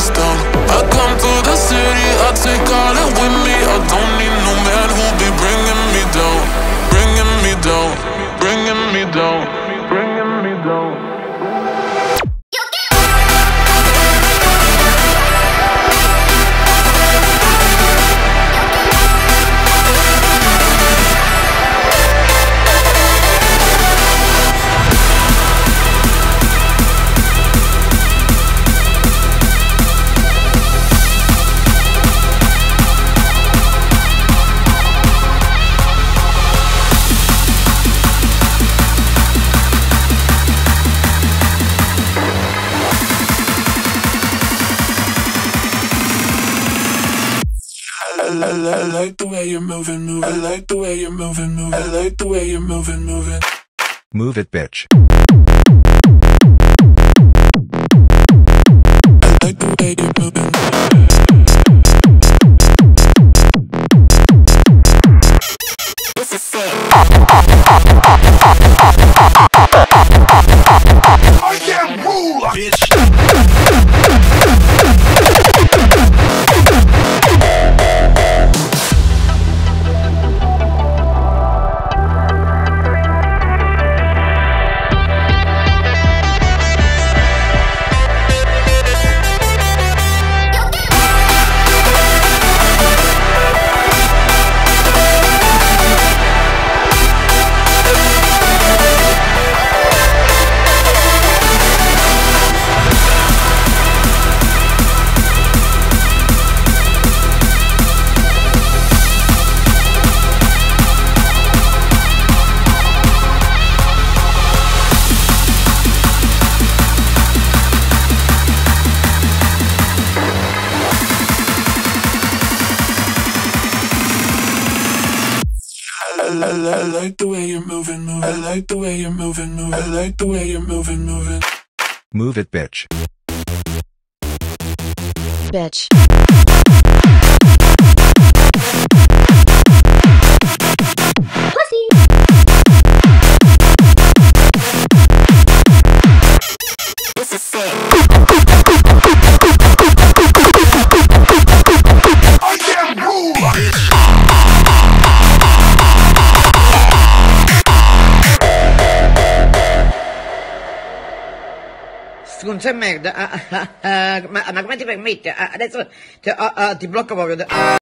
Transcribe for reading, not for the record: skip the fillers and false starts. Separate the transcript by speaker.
Speaker 1: us down. I come to the city, I take all it with me. I don't need no man who be bringing me down, bringing me down, bringing me down, bringing me down. I like the way you're moving, moving. I like the way you're moving, moving. I like the way you're moving, moving.
Speaker 2: Move it, bitch.
Speaker 1: I like the way you're moving. This is sick.
Speaker 3: I can't rule, bitch. I like the way you're moving, moving. I like the way you're moving, moving. I like the way you're moving, moving.
Speaker 2: Move it, bitch.
Speaker 4: Bitch. Pussy.
Speaker 1: This is sick.
Speaker 3: I can't rule, bitch.
Speaker 5: Non c'è merda, ma come ti permette? Adesso ti blocco proprio.